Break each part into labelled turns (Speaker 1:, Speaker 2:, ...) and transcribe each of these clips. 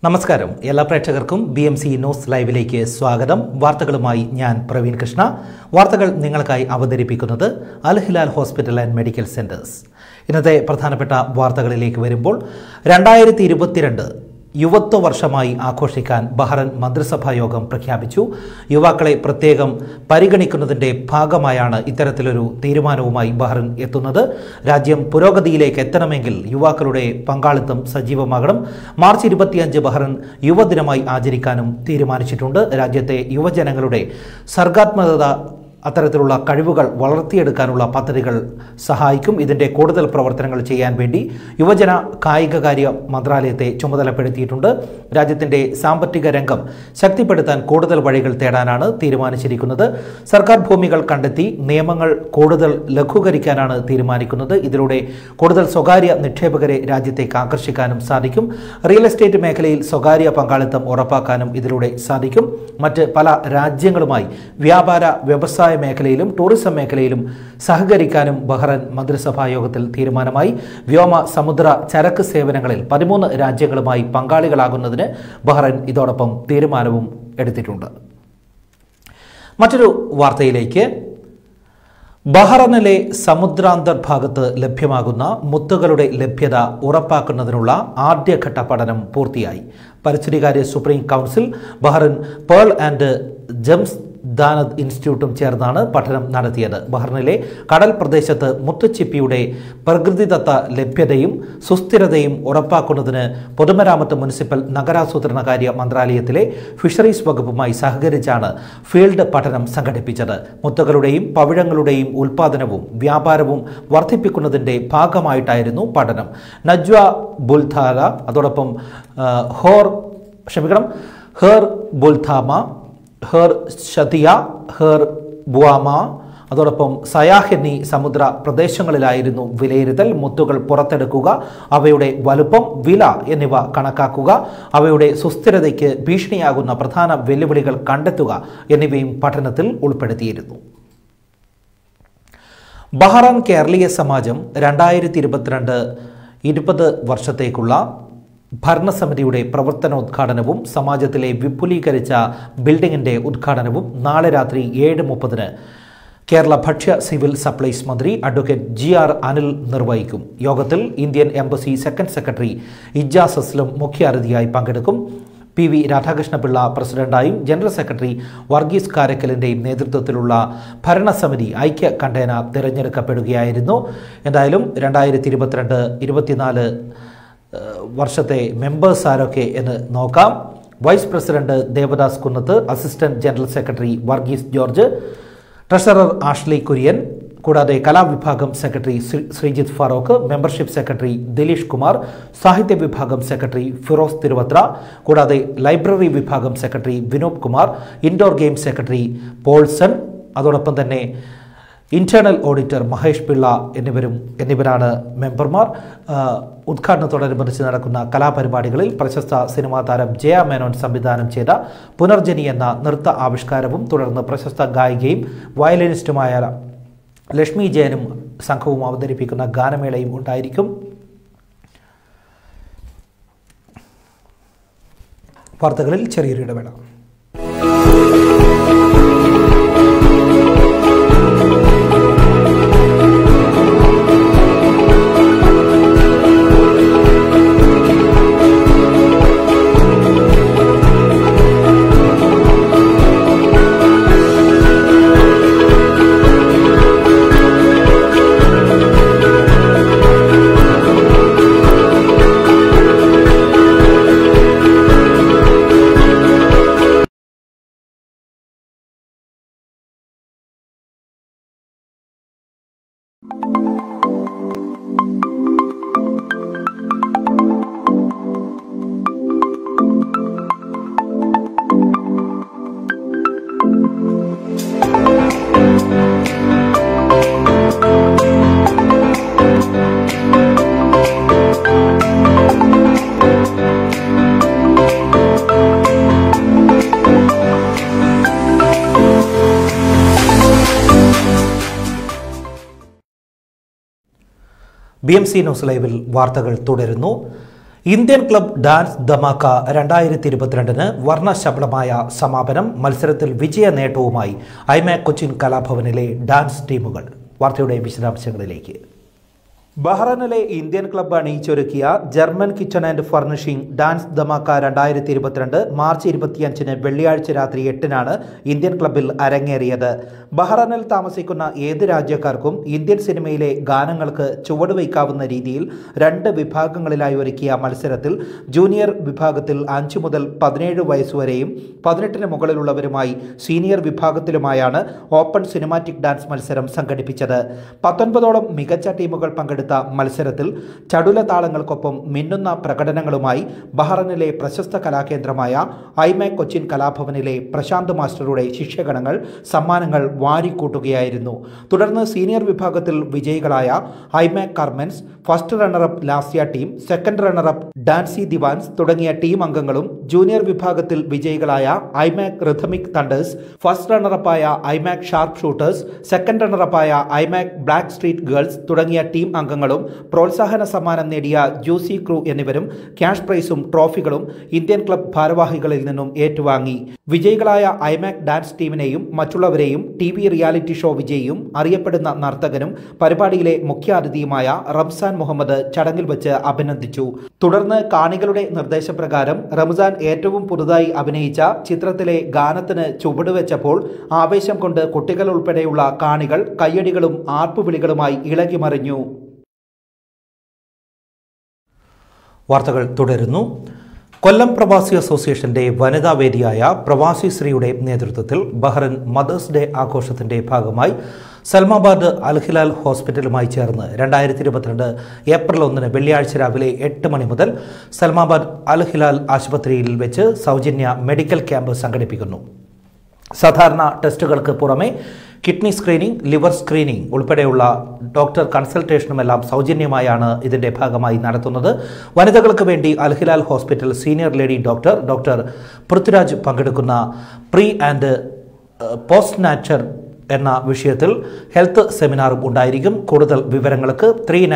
Speaker 1: നമസ്കാരം. എല്ലാ പ്രേക്ഷകർക്കും BMC ന്യൂസ് ലൈവിലേക്ക് സ്വാഗതം. വാർത്തകളുമായി ഞാൻ പ്രവീൺ കൃഷ്ണ. വാർത്തകൾ നിങ്ങൾക്കായി അവതരിപ്പിക്കുന്നത് Al Hilal hospital and medical centres. ഇന്നത്തെ പ്രധാനപ്പെട്ട വാർത്തകളിലേക്ക് വരുമ്പോൾ 2022 യുവത്വ വർഷമായി ആഘോഷിക്കാൻ ബഹ്റൈൻ മന്ത്രിസഭാ യോഗം പ്രഖ്യാപിച്ചു. യുവാക്കളെ പ്രത്യേകം പരിഗണിക്കുന്നതിൻ്റെ ഭാഗമായാണ് ഇത്തരത്തിലൊരു തീരുമാനവുമായി ബഹ്റൈൻ എത്തുന്നത്. രാജ്യം പുരോഗതിയിലേക്ക് എത്തണമെങ്കിൽ യുവാക്കളുടെ പങ്കാളിത്തം സജീവമാകണം. മാർച്ച് 25 ബഹ്റൈൻ യുവദിനമായി ആചരിക്കാനും തീരുമാനിച്ചിട്ടുണ്ട്. രാജ്യത്തെ യുവജനങ്ങളുടെ സർഗാത്മകത അത്തരത്തിലുള്ള കഴിവുകൾ വളർത്തിയെടുക്കാനുള്ള പദ്ധതികൾ സഹായിക്കും. ഇതിൻ്റെ കൂടുതൽ പ്രവർത്തനങ്ങൾ ചെയ്യാൻ വേണ്ടി യുവജന കായികകാര്യ മന്ത്രാലയത്തെ ചുമതലപ്പെടുത്തിയിട്ടുണ്ട്. രാജ്യത്തിൻ്റെ സാമ്പത്തിക രംഗം ശക്തിപ്പെടുത്താൻ കൂടുതൽ വഴികൾ തേടാനാണ് തീരുമാനിച്ചിരിക്കുന്നത്. സർക്കാർ ഭൂമികൾ കണ്ടെത്തി നിയമങ്ങൾ കൂടുതൽ ലഘൂകരിക്കാനാണ് തീരുമാനിക്കുന്നത്. ഇതിലൂടെ കൂടുതൽ സ്വകാര്യ നിക്ഷേപകരെ രാജ്യത്തേക്ക് ആകർഷിക്കാനും സാധിക്കും. റിയൽ എസ്റ്റേറ്റ് മേഖലയിൽ സ്വകാര്യ പങ്കാളിത്തം ഉറപ്പാക്കാനും ഇതിലൂടെ സാധിക്കും. മറ്റ് പല രാജ്യങ്ങളുമായി വ്യാപാര വ്യവസായ മേഖലയിലും ടൂറിസം മേഖലയിലും സഹകരിക്കാനും ബഹ്റൈൻ മന്ത്രിസഭാ യോഗത്തിൽ തീരുമാനമായി. വ്യോമ സമുദ്ര ചരക്ക് സേവനങ്ങളിൽ 13 രാജ്യങ്ങളുമായി പങ്കാളികളാകുന്നതിന് ബഹ്റൈൻ ഇതോടൊപ്പം തീരുമാനവും എടുത്തിട്ടുണ്ട്. മറ്റൊരു വാർത്തയിലേക്ക്. ബഹ്റൈനിലെ സമുദ്രാന്തർഭാഗത്ത് ലഭ്യമാകുന്ന മുത്തുകളുടെ ലഭ്യത ഉറപ്പാക്കുന്നതിനുള്ള ആദ്യഘട്ട പഠനം പൂർത്തിയായി. പരിസ്ഥിതികാര്യ supreme council Bahrain pearl and gems Danat ഇൻസ്റ്റിറ്റ്യൂട്ടും ചേർന്നാണ് പഠനം നടത്തിയത്. ബഹ്റൈനിലെ കടൽ പ്രദേശത്ത് മുത്തുച്ചിപ്പിയുടെ പ്രകൃതിദത്ത ലഭ്യതയും സുസ്ഥിരതയും ഉറപ്പാക്കുന്നതിന് പൊതുമരാമത്ത് മുനിസിപ്പൽ നഗരാസൂത്രണകാര്യ മന്ത്രാലയത്തിലെ ഫിഷറീസ് വകുപ്പുമായി സഹകരിച്ചാണ് ഫീൽഡ് പഠനം സംഘടിപ്പിച്ചത്. മുത്തുകളുടെയും പവിഴങ്ങളുടെയും ഉൽപ്പാദനവും വ്യാപാരവും വർദ്ധിപ്പിക്കുന്നതിൻ്റെ ഭാഗമായിട്ടായിരുന്നു പഠനം. നജ്വ ബുൽധാര, അതോടൊപ്പം ഹെർ ബുൽധാമ, ഹെർ ഷതിയ, ഹെർ ബുവാമ, അതോടൊപ്പം സയാഹ് എന്നീ സമുദ്ര പ്രദേശങ്ങളിലായിരുന്നു വിലയിരുത്തൽ. മുത്തുകൾ പുറത്തെടുക്കുക, അവയുടെ വലുപ്പം, വില എന്നിവ കണക്കാക്കുക, അവയുടെ സുസ്ഥിരതയ്ക്ക് ഭീഷണിയാകുന്ന പ്രധാന വെല്ലുവിളികൾ കണ്ടെത്തുക എന്നിവയും പഠനത്തിൽ ഉൾപ്പെടുത്തിയിരുന്നു. ബഹ്റൈൻ കേരളീയ സമാജം 2022-20 വർഷത്തേക്കുള്ള ഭരണസമിതിയുടെ പ്രവർത്തനോദ്ഘാടനവും സമാജത്തിലെ വിപുലീകരിച്ച ബിൽഡിംഗിൻ്റെ ഉദ്ഘാടനവും നാളെ രാത്രി 7:30 കേരള ഭക്ഷ്യ സിവിൽ സപ്ലൈസ് മന്ത്രി അഡ്വക്കേറ്റ് GR അനിൽ നിർവഹിക്കും. യോഗത്തിൽ Indian embassy second secretary Ijaz Aslam മുഖ്യ അതിഥിയായി പങ്കെടുക്കും. PV രാധാകൃഷ്ണപിള്ള പ്രസിഡന്റായും ജനറൽ സെക്രട്ടറി വർഗീസ് കാരക്കലിൻ്റെയും നേതൃത്വത്തിലുള്ള ഭരണസമിതി ഐക്യ കണ്ഠേന തിരഞ്ഞെടുക്കപ്പെടുകയായിരുന്നു. എന്തായാലും 2022-24 വർഷത്തെ മെമ്പേഴ്സ് ആരൊക്കെ എന്ന് നോക്കാം. Vice president Devadas Kunnath, assistant general secretary Varghese George, treasurer Ashley Kurian, കൂടാതെ കലാവിഭാഗം secretary Sreejith Farooq, membership secretary Dileesh Kumar, സാഹിത്യ വിഭാഗം സെക്രട്ടറി ഫിറോസ് തിരുവത്ര, കൂടാതെ ലൈബ്രറി വിഭാഗം secretary Vinod Kumar, indoor game secretary Paulson, അതോടൊപ്പം തന്നെ ഇന്റേണൽ ഓഡിറ്റർ മഹേഷ് പിള്ള എന്നിവരാണ് മെമ്പർമാർ. ഉദ്ഘാടനത്തോടനുബന്ധിച്ച് നടക്കുന്ന കലാപരിപാടികളിൽ പ്രശസ്ത സിനിമാ താരം ജയ മേനോൻ സംവിധാനം ചെയ്ത പുനർജനി എന്ന നൃത്ത ആവിഷ്കാരവും തുടർന്ന് പ്രശസ്ത ഗായികയും വയലിനിസ്റ്റുമായ ലക്ഷ്മി ജയനും സംഘവും അവതരിപ്പിക്കുന്ന ഗാനമേളയും ഉണ്ടായിരിക്കും. വാർത്തകളിൽ ചെറിയൊരു ഇടവേള. BMC ന്യൂസ് ലൈവിൽ വാർത്തകൾ തുടരുന്നു. ഇന്ത്യൻ ക്ലബ് ഡാൻസ് ധമാക്ക 2022 വർണ്ണശബളമായ സമാപനം. മത്സരത്തിൽ വിജയ നേട്ടവുമായി ഐമാക് കൊച്ചിൻ കലാഭവനിലെ ഡാൻസ് ടീമുകൾ. വാർത്തയുടെ വിശദാംശങ്ങളിലേക്ക്. ബഹ്റൈനിലെ ഇന്ത്യൻ ക്ലബ്ബ് അണിയിച്ചൊരുക്കിയ German kitchen and furnishing dance Dhamaka 2022 March 25 വെള്ളിയാഴ്ച രാത്രി 8 ഇന്ത്യൻ ക്ലബ്ബിൽ അരങ്ങേറിയത്. ബഹ്റൈനിൽ താമസിക്കുന്ന ഏത് രാജ്യക്കാർക്കും ഇന്ത്യൻ സിനിമയിലെ ഗാനങ്ങൾക്ക് ചുവടുവയ്ക്കാവുന്ന രീതിയിൽ 2 വിഭാഗങ്ങളിലായി ഒരുക്കിയ മത്സരത്തിൽ ജൂനിയർ വിഭാഗത്തിൽ 5 മുതൽ 17 വയസ്സുവരെയും 18 മുകളിലുള്ളവരുമായി സീനിയർ വിഭാഗത്തിലുമായാണ് ഓപ്പൺ സിനിമാറ്റിക് ഡാൻസ് മത്സരം സംഘടിപ്പിച്ചത്. 19ഓളം മികച്ച ടീമുകൾ പങ്കെടുത്ത മത്സരത്തിൽ ചടുല താളങ്ങൾക്കൊപ്പം മിന്നുന്ന പ്രകടനങ്ങളുമായി ബഹ്റൈനിലെ പ്രശസ്ത കലാകേന്ദ്രമായ ഐമാക് കൊച്ചിൻ കലാഭവനിലെ പ്രശാന്ത് മാസ്റ്ററുടെ ശിഷ്യഗണങ്ങൾ സമ്മാനങ്ങൾ വാരിക്കൂട്ടുകയായിരുന്നു. തുടർന്ന് സീനിയർ വിഭാഗത്തിൽ വിജയികളായ IMAC Carmens, first runner-up Lasya team, second runner-up ഡാൻസി ദിവാൻസ് തുടങ്ങിയ ടീം അംഗങ്ങളും, ജൂനിയർ വിഭാഗത്തിൽ വിജയികളായ ഐമാക് റിഥമിക് തണ്ടേഴ്സ്, ഫസ്റ്റ് റണ്ണറപ്പായ ഐമാക് ഷാർപ്പ് ഷൂട്ടേഴ്സ്, സെക്കൻഡ് റണ്ണറപ്പായ ഐമാക് ബ്ലാക്ക് സ്ട്രീറ്റ് ഗേൾസ് തുടങ്ങിയ ടീം അംഗങ്ങളും, പ്രോത്സാഹന സമ്മാനം നേടിയ ജ്യൂസി ക്രൂ എന്നിവരും ക്യാഷ് പ്രൈസും ട്രോഫികളും ഇന്ത്യൻ ക്ലബ് ഭാരവാഹികളിൽ നിന്നും ഏറ്റുവാങ്ങി. വിജയികളായ ഐമാക് ഡാൻസ് ടീമിനെയും മറ്റുള്ളവരെയും TV റിയാലിറ്റി ഷോ വിജയിയും അറിയപ്പെടുന്ന നർത്തകനും പരിപാടിയിലെ മുഖ്യാതിഥിയുമായ റംസാൻ മുഹമ്മദ് ചടങ്ങിൽ വെച്ച് അഭിനന്ദിച്ചു. തുടർന്ന് കാണികളുടെ നിർദ്ദേശപ്രകാരം റംസാൻ ഏറ്റവും പുതുതായി അഭിനയിച്ച ചിത്രത്തിലെ ഗാനത്തിന് ചുവടുവെച്ചപ്പോൾ ആവേശം കൊണ്ട് കുട്ടികൾ ഉൾപ്പെടെയുള്ള കാണികൾ കയ്യടികളും ആർപ്പുവിളികളുമായി ഇളകിമറിഞ്ഞു. വാർത്തകൾ തുടരുന്നു. കൊല്ലം പ്രവാസി അസോസിയേഷന്റെ വനിതാ വേദിയായ പ്രവാസി ശ്രീയുടെ നേതൃത്വത്തിൽ ബഹ്റൈൻ മദേഴ്സ് ഡേ ആഘോഷത്തിന്റെ ഭാഗമായി സൽമാബാദ് അൽഹിലാൽ ഹോസ്പിറ്റലുമായി ചേർന്ന് 2022 ഏപ്രിൽ 1 വെള്ളിയാഴ്ച രാവിലെ 8 മണി മുതൽ സൽമാബാദ് അൽഹിലാൽ ആശുപത്രിയിൽ വെച്ച് സൗജന്യ മെഡിക്കൽ ക്യാമ്പ് സംഘടിപ്പിക്കുന്നു. സാധാരണ ടെസ്റ്റുകൾക്ക് പുറമെ കിഡ്നി സ്ക്രീനിംഗ്, ലിവർ സ്ക്രീനിംഗ് ഉൾപ്പെടെയുള്ള ഡോക്ടർ കൺസൾട്ടേഷനുമെല്ലാം സൗജന്യമായാണ് ഇതിന്റെ ഭാഗമായി നടത്തുന്നത്. വനിതകൾക്ക് വേണ്ടി Al Hilal hospital senior lady doctor Prithviraj പങ്കെടുക്കുന്ന പ്രീ ആൻഡ് പോസ്റ്റ് നാച്ചർ എന്ന വിഷയത്തിൽ ഹെൽത്ത് സെമിനാറും ഉണ്ടായിരിക്കും. കൂടുതൽ വിവരങ്ങൾക്ക്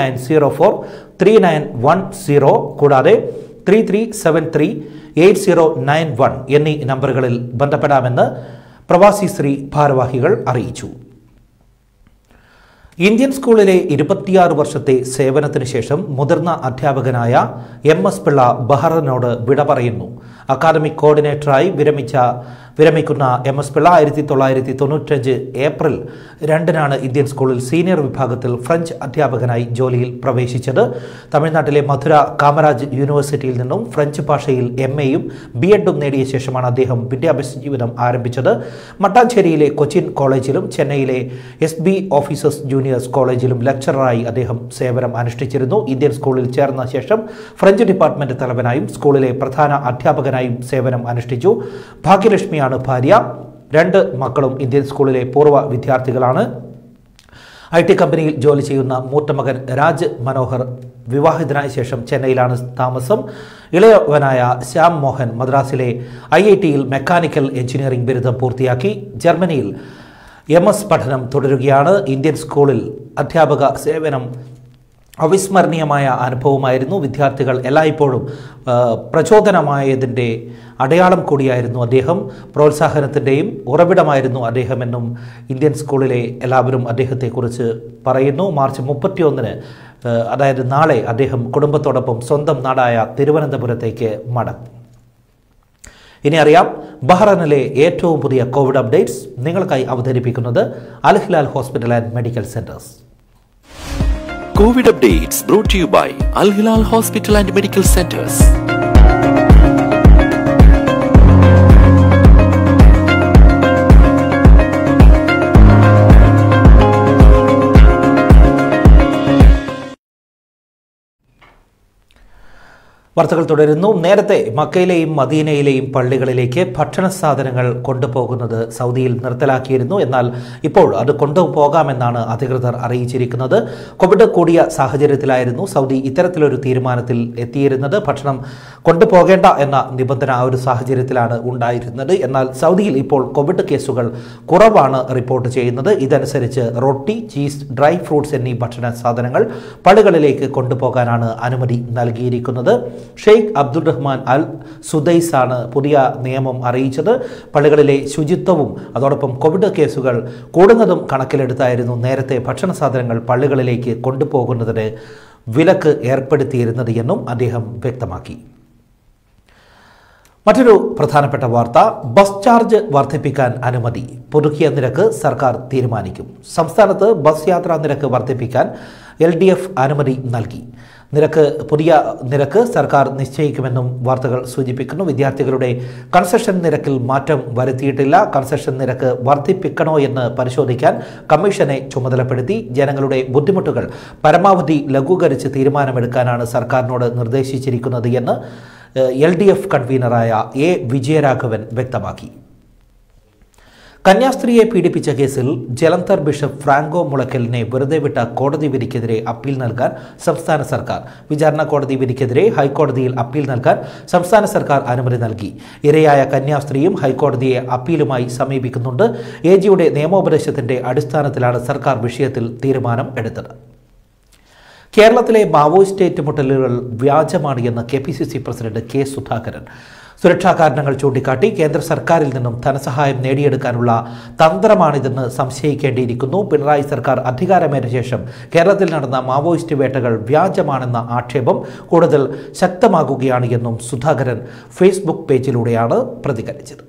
Speaker 1: 3904-3910 കൂടാതെ 3373-8091 എന്നീ നമ്പറുകളിൽ ബന്ധപ്പെടാമെന്ന് പ്രവാസി ശ്രീ ഭാരവാഹികൾ അറിയിച്ചു. ഇന്ത്യൻ സ്കൂളിലെ 26 വർഷത്തെ സേവനത്തിന് ശേഷം മുതിർന്ന അധ്യാപകനായ MS പിള്ള ബഹ്റൈനോട് വിട പറയുന്നു. അക്കാദമിക് കോർഡിനേറ്ററായി വിരമിക്കുന്ന MS പിള്ള 1995 ഏപ്രിൽ 2 ഇന്ത്യൻ സ്കൂളിൽ സീനിയർ വിഭാഗത്തിൽ ഫ്രഞ്ച് അധ്യാപകനായി ജോലിയിൽ പ്രവേശിച്ചത്. തമിഴ്നാട്ടിലെ മധുര കാമരാജ് യൂണിവേഴ്സിറ്റിയിൽ നിന്നും ഫ്രഞ്ച് ഭാഷയിൽ MAയും B.Edഉം നേടിയ ശേഷമാണ് അദ്ദേഹം വിദ്യാഭ്യാസ ജീവിതം ആരംഭിച്ചത്. മട്ടാഞ്ചേരിയിലെ കൊച്ചിൻ കോളേജിലും ചെന്നൈയിലെ SB ഓഫീസേഴ്സ് ജൂനിയേഴ്സ് കോളേജിലും ലെക്ചററായി അദ്ദേഹം സേവനം അനുഷ്ഠിച്ചിരുന്നു. ഇന്ത്യൻ സ്കൂളിൽ ചേർന്ന ശേഷം ഫ്രഞ്ച് ഡിപ്പാർട്ട്മെന്റ് തലവനായും സ്കൂളിലെ പ്രധാന അധ്യാപകനായും സേവനം അനുഷ്ഠിച്ചു. ഭാഗ്യലക്ഷ്മിയാണ് ഭാര്യ. 2 മക്കളും ഇന്ത്യൻ സ്കൂളിലെ പൂർവ്വ വിദ്യാർത്ഥികളാണ്. IT കമ്പനിയിൽ ജോലി ചെയ്യുന്ന മൂത്ത മകൻ രാജ് മനോഹർ വിവാഹിതനായ ശേഷം ചെന്നൈയിലാണ് താമസം. ഇളയവനായ ശ്യാം മോഹൻ മദ്രാസിലെ IITയിൽ മെക്കാനിക്കൽ എഞ്ചിനീയറിംഗ് ബിരുദം പൂർത്തിയാക്കി. ജർമ്മനിയിൽ MS പഠനം തുടരുകയാണ്. ഇന്ത്യൻ സ്കൂളിൽ അധ്യാപക സേവനം അവിസ്മരണീയമായ അനുഭവമായിരുന്നു. വിദ്യാർത്ഥികൾ എല്ലായ്പ്പോഴും പ്രചോദനമായതിൻ്റെ അടയാളം കൂടിയായിരുന്നു അദ്ദേഹം. പ്രോത്സാഹനത്തിൻ്റെയും ഉറവിടമായിരുന്നു അദ്ദേഹമെന്നും ഇന്ത്യൻ സ്കൂളിലെ എല്ലാവരും അദ്ദേഹത്തെക്കുറിച്ച് പറയുന്നു. മാർച്ച് 31 അതായത് നാളെ അദ്ദേഹം കുടുംബത്തോടൊപ്പം സ്വന്തം നാടായ തിരുവനന്തപുരത്തേക്ക് മടങ്ങും. ഇനി അറിയാം ബഹ്റൈനിലെ ഏറ്റവും പുതിയ കോവിഡ് അപ്ഡേറ്റ്സ്. നിങ്ങൾക്കായി അവതരിപ്പിക്കുന്നത് Al Hilal hospital and medical centres.
Speaker 2: COVID updates brought to you by Al Hilal Hospital and Medical Centers.
Speaker 1: വാർത്തകൾ തുടരുന്നു. നേരത്തെ മക്കയിലെയും മദീനയിലെയും പള്ളികളിലേക്ക് ഭക്ഷണ സാധനങ്ങൾ കൊണ്ടുപോകുന്നത് സൗദിയിൽ നിർത്തലാക്കിയിരുന്നു. എന്നാൽ ഇപ്പോൾ അത് കൊണ്ടുപോകാമെന്നാണ് അധികൃതർ അറിയിച്ചിരിക്കുന്നത്. കോവിഡ് കൂടിയ സാഹചര്യത്തിലായിരുന്നു സൗദി ഇത്തരത്തിലൊരു തീരുമാനത്തിൽ എത്തിയിരുന്നത്. ഭക്ഷണം കൊണ്ടുപോകേണ്ട എന്ന നിബന്ധന ആ ഒരു സാഹചര്യത്തിലാണ് ഉണ്ടായിരുന്നത്. എന്നാൽ സൗദിയിൽ ഇപ്പോൾ കോവിഡ് കേസുകൾ കുറവാണ് റിപ്പോർട്ട് ചെയ്യുന്നത്. ഇതനുസരിച്ച് റൊട്ടി, ചീസ്, ഡ്രൈ ഫ്രൂട്ട്സ് എന്നീ ഭക്ഷണ സാധനങ്ങൾ പള്ളികളിലേക്ക് കൊണ്ടുപോകാനാണ് അനുമതി നൽകിയിരിക്കുന്നത്. ഷെയ്ഖ് അബ്ദുൾ റഹ്മാൻ അൽ സുദൈസ് ആണ് പുതിയ നിയമം അറിയിച്ചത്. പള്ളികളിലെ ശുചിത്വവും അതോടൊപ്പം കോവിഡ് കേസുകൾ കൂടുന്നതും കണക്കിലെടുത്തായിരുന്നു നേരത്തെ ഭക്ഷണ സാധനങ്ങൾ പള്ളികളിലേക്ക് കൊണ്ടുപോകുന്നതിന് വിലക്ക് ഏർപ്പെടുത്തിയിരുന്നത് എന്നും അദ്ദേഹം വ്യക്തമാക്കി. മറ്റൊരു പ്രധാനപ്പെട്ട വാർത്ത, ബസ് ചാർജ് വർദ്ധിപ്പിക്കാൻ അനുമതി. പുതുക്കിയ നിരക്ക് സർക്കാർ തീരുമാനിക്കും. സംസ്ഥാനത്ത് ബസ് യാത്രാ നിരക്ക് വർദ്ധിപ്പിക്കാൻ LDF അനുമതി നൽകി. പുതിയ നിരക്ക് സർക്കാർ നിശ്ചയിക്കുമെന്നും വാർത്തകൾ സൂചിപ്പിക്കുന്നു. വിദ്യാർത്ഥികളുടെ കൺസെഷൻ നിരക്കിൽ മാറ്റം വരുത്തിയിട്ടില്ല. കൺസെഷൻ നിരക്ക് വർദ്ധിപ്പിക്കണോ എന്ന് പരിശോധിക്കാൻ കമ്മീഷനെ ചുമതലപ്പെടുത്തി. ജനങ്ങളുടെ ബുദ്ധിമുട്ടുകൾ പരമാവധി ലഘൂകരിച്ച് തീരുമാനമെടുക്കാനാണ് സർക്കാരിനോട് നിർദ്ദേശിച്ചിരിക്കുന്നത് എന്ന് LDF കൺവീനറായ A. വിജയരാഘവൻ വ്യക്തമാക്കി. കന്യാസ്ത്രീയെ പീഡിപ്പിച്ച കേസിൽ ജലന്ധർ ബിഷപ്പ് ഫ്രാങ്കോ മുളയ്ക്കലിനെ വെറുതെ വിട്ട കോടതി വിധിക്കെതിരെ അപ്പീൽ നൽകാൻ സംസ്ഥാന സർക്കാർ. വിചാരണ കോടതി വിധിക്കെതിരെ ഹൈക്കോടതിയിൽ അപ്പീൽ നൽകാൻ സംസ്ഥാന സർക്കാർ അനുമതി നൽകി. ഇരയായ കന്യാസ്ത്രീയും ഹൈക്കോടതിയെ അപ്പീലുമായി സമീപിക്കുന്നുണ്ട്. AGയുടെ നിയമോപദേശത്തിന്റെ അടിസ്ഥാനത്തിലാണ് സർക്കാർ വിഷയത്തിൽ തീരുമാനം എടുത്തത്. കേരളത്തിലെ മാവോയിസ്റ്റ് ഏറ്റുമുട്ടലുകൾ വ്യാജമാണ് എന്ന് KPCC പ്രസിഡന്റ് K. സുധാകരൻ. സുരക്ഷാ കാരണങ്ങൾ ചൂണ്ടിക്കാട്ടി കേന്ദ്ര സർക്കാരിൽ നിന്നും ധനസഹായം നേടിയെടുക്കാനുള്ള തന്ത്രമാണിതെന്ന് സംശയിക്കേണ്ടിയിരിക്കുന്നു. പിണറായി സർക്കാർ അധികാരമേറ്റ ശേഷം കേരളത്തിൽ നടന്ന മാവോയിസ്റ്റ് വേട്ടകൾ വ്യാജമാണെന്ന ആക്ഷേപം കൂടുതൽ ശക്തമാകുകയാണ് എന്നും സുധാകരൻ ഫേസ്ബുക്ക് പേജിലൂടെയാണ് പ്രതികരിച്ചത്.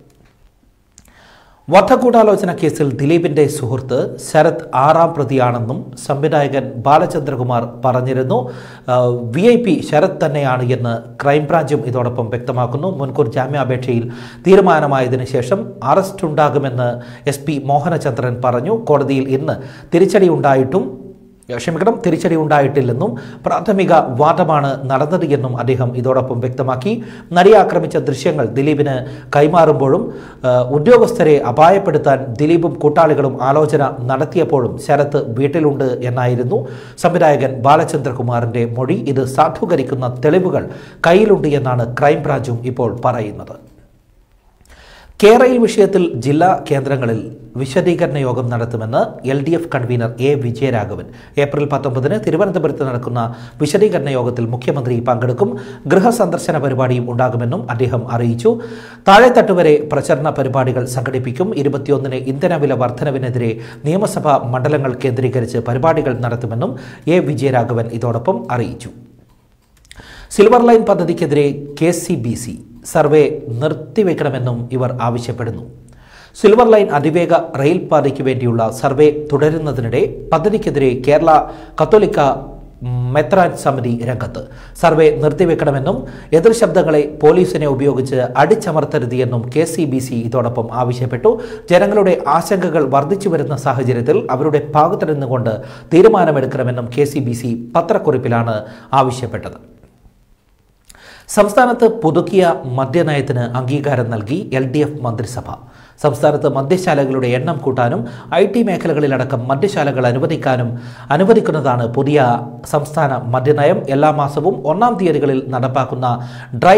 Speaker 1: വധഗൂഢാലോചന കേസിൽ ദിലീപിന്റെ സുഹൃത്ത് ശരത് 6ാം പ്രതിയാണെന്നും സംവിധായകൻ ബാലചന്ദ്രകുമാർ പറഞ്ഞിരുന്നു. VIP ശരത് തന്നെയാണ് എന്ന് ക്രൈംബ്രാഞ്ചും ഇതോടൊപ്പം വ്യക്തമാക്കുന്നു. മുൻകൂർ ജാമ്യാപേക്ഷയിൽ തീരുമാനമായതിനു ശേഷം അറസ്റ്റ് ഉണ്ടാകുമെന്ന് SP മോഹനചന്ദ്രൻ പറഞ്ഞു. കോടതിയിൽ ഇന്ന് തിരിച്ചടി ഉണ്ടായിട്ടില്ലെന്നും പ്രാഥമിക വാദമാണ് നടന്നത് എന്നും അദ്ദേഹം ഇതോടൊപ്പം വ്യക്തമാക്കി. നടിയെ ആക്രമിച്ച ദൃശ്യങ്ങൾ ദിലീപിന് കൈമാറുമ്പോഴും ഉദ്യോഗസ്ഥരെ അപായപ്പെടുത്താൻ ദിലീപും കൂട്ടാളികളും ആലോചന നടത്തിയപ്പോഴും ശരത്ത് വീട്ടിലുണ്ട് എന്നായിരുന്നു സംവിധായകൻ ബാലചന്ദ്രകുമാറിന്റെ മൊഴി. ഇത് സാധൂകരിക്കുന്ന തെളിവുകൾ കയ്യിലുണ്ട് എന്നാണ് ക്രൈംബ്രാഞ്ചും ഇപ്പോൾ പറയുന്നത്. കേരയിൽ വിഷയത്തിൽ ജില്ലാ കേന്ദ്രങ്ങളിൽ വിശദീകരണ യോഗം നടത്തുമെന്ന് LDF convener A. Vijayaraghavan. April 19 തിരുവനന്തപുരത്ത് നടക്കുന്ന വിശദീകരണ യോഗത്തിൽ മുഖ്യമന്ത്രി പങ്കെടുക്കും. ഗൃഹസന്ദർശന പരിപാടിയും ഉണ്ടാകുമെന്നും അദ്ദേഹം അറിയിച്ചു. താഴെത്തട്ട് വരെ പ്രചരണ പരിപാടികൾ സംഘടിപ്പിക്കും. 21 ഇന്ധനവില വർധനവിനെതിരെ നിയമസഭാ മണ്ഡലങ്ങൾ കേന്ദ്രീകരിച്ച് പരിപാടികൾ നടത്തുമെന്നും A. വിജയരാഘവൻ ഇതോടൊപ്പം അറിയിച്ചു. സിൽവർ ലൈൻ പദ്ധതിക്കെതിരെ KCBC സർവേ നിർത്തിവെക്കണമെന്നും ഇവർ ആവശ്യപ്പെടുന്നു. സിൽവർ ലൈൻ അതിവേഗ റെയിൽ പാതയ്ക്ക് വേണ്ടിയുള്ള സർവേ തുടരുന്നതിനിടെ പദ്ധതിക്കെതിരെ കേരള കത്തോലിക്ക മെത്രാൻ സമിതി രംഗത്ത്. സർവേ നിർത്തിവെക്കണമെന്നും എതിർ ശബ്ദങ്ങളെ പോലീസിനെ ഉപയോഗിച്ച് അടിച്ചമർത്തരുതെന്നും KCBC ഇതോടൊപ്പം ആവശ്യപ്പെട്ടു. ജനങ്ങളുടെ ആശങ്കകൾ വർദ്ധിച്ചു വരുന്ന സാഹചര്യത്തിൽ അവരുടെ ഭാഗത്തു നിന്നുകൊണ്ട് തീരുമാനമെടുക്കണമെന്നും KCBC പത്രക്കുറിപ്പിലാണ് ആവശ്യപ്പെട്ടത്. സംസ്ഥാനത്ത് പുതുക്കിയ മദ്യനയത്തിന് അംഗീകാരം നൽകി LDF മന്ത്രിസഭ. സംസ്ഥാനത്ത് മദ്യശാലകളുടെ എണ്ണം കൂട്ടാനും IT മേഖലകളിലടക്കം മദ്യശാലകൾ അനുവദിക്കുന്നതാണ് പുതിയ സംസ്ഥാന മദ്യനയം. എല്ലാ മാസവും 1-ാം തീയതികളിൽ നടപ്പാക്കുന്ന ഡ്രൈ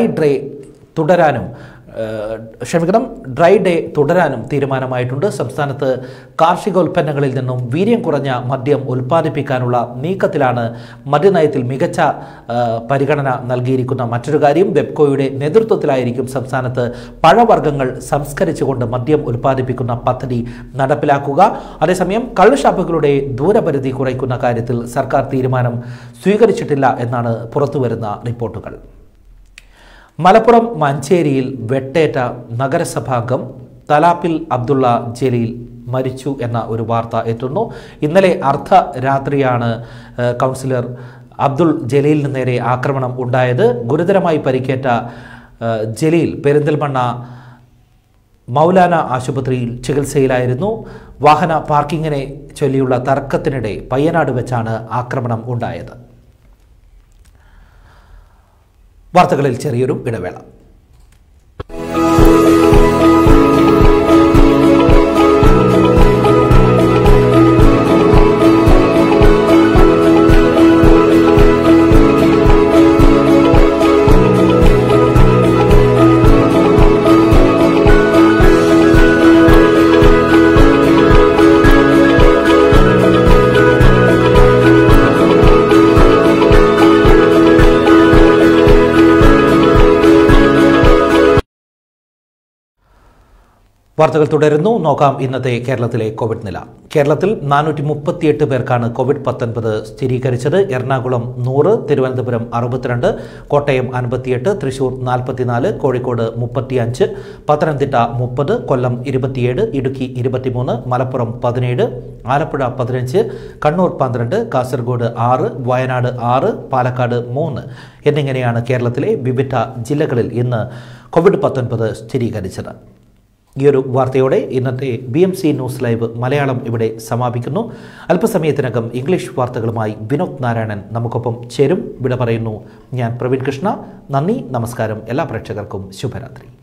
Speaker 1: ഡേ തുടരാനും തീരുമാനമായിട്ടുണ്ട്. സംസ്ഥാനത്ത് കാർഷികോൽപ്പന്നങ്ങളിൽ നിന്നും വീര്യം കുറഞ്ഞ മദ്യം ഉൽപ്പാദിപ്പിക്കാനുള്ള നീക്കത്തിലാണ് മദ്യനയത്തിൽ മികച്ച പരിഗണന നൽകിയിരിക്കുന്ന മറ്റൊരു കാര്യം. വെബ്കോയുടെ നേതൃത്വത്തിലായിരിക്കും സംസ്ഥാനത്ത് പഴവർഗ്ഗങ്ങൾ സംസ്കരിച്ചുകൊണ്ട് മദ്യം ഉൽപ്പാദിപ്പിക്കുന്ന പദ്ധതി നടപ്പിലാക്കുക. അതേസമയം കള്ളുഷാപ്പുകളുടെ ദൂരപരിധി കുറയ്ക്കുന്ന കാര്യത്തിൽ സർക്കാർ തീരുമാനം സ്വീകരിച്ചിട്ടില്ല എന്നാണ് പുറത്തുവരുന്ന റിപ്പോർട്ടുകൾ. മലപ്പുറം മഞ്ചേരിയിൽ വെട്ടേറ്റ നഗരസഭാംഗം തലാപ്പിൽ അബ്ദുള്ള ജലീൽ മരിച്ചു എന്ന ഒരു വാർത്ത എത്തുന്നു. ഇന്നലെ അർദ്ധരാത്രിയാണ് കൗൺസിലർ അബ്ദുൾ ജലീലിന് നേരെ ആക്രമണം ഉണ്ടായത്. ഗുരുതരമായി പരിക്കേറ്റ ജലീൽ പെരിന്തൽമണ്ണ മൗലാന ആശുപത്രിയിൽ ചികിത്സയിലായിരുന്നു. വാഹന പാർക്കിങ്ങിനെ ചൊല്ലിയുള്ള തർക്കത്തിനിടെ പയ്യനാട് വെച്ചാണ് ആക്രമണം ഉണ്ടായത്. വാർത്തകളിൽ ചെറിയൊരു ഇടവേള. വാർത്തകൾ തുടരുന്നു. നോക്കാം ഇന്നത്തെ കേരളത്തിലെ കോവിഡ് നില. കേരളത്തിൽ 438 പേർക്കാണ് COVID-19 സ്ഥിരീകരിച്ചത്. എറണാകുളം 100, തിരുവനന്തപുരം 62, കോട്ടയം 58, തൃശൂർ 44, കോഴിക്കോട് 35, പത്തനംതിട്ട 30, കൊല്ലം 27, ഇടുക്കി 23, മലപ്പുറം 17, ആലപ്പുഴ 15, കണ്ണൂർ 12, കാസർഗോഡ് 6, വയനാട് 6, പാലക്കാട് 3 എന്നിങ്ങനെയാണ് കേരളത്തിലെ വിവിധ ജില്ലകളിൽ ഇന്ന് COVID-19 സ്ഥിരീകരിച്ചത്. ഈ ഒരു വാർത്തയോടെ ഇന്നത്തെ BMC ന്യൂസ് ലൈവ് മലയാളം ഇവിടെ സമാപിക്കുന്നു. അല്പസമയത്തിനകം ഇംഗ്ലീഷ് വാർത്തകളുമായി വിനോദ് നാരായണൻ നമുക്കൊപ്പം ചേരും. വിട പറയുന്നു ഞാൻ പ്രവീൺ കൃഷ്ണ. നന്ദി, നമസ്കാരം. എല്ലാ പ്രേക്ഷകർക്കും ശുഭരാത്രി.